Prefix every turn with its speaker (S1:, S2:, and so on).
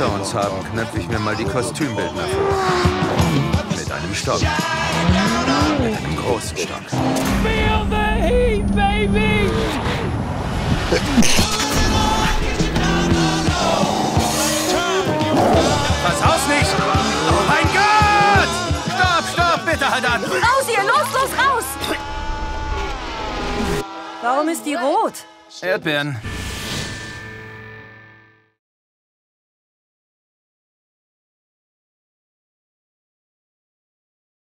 S1: hinter uns haben, knöpfe ich mir mal die Kostümbildner vor. Mit einem Stock. Mit einem großen Stock.
S2: Feel the heat, baby!
S1: Versaus nicht! Oh mein Gott! Stopp, bitte halt an!
S3: Raus hier, los, raus! Warum ist die rot?
S1: Erdbeeren.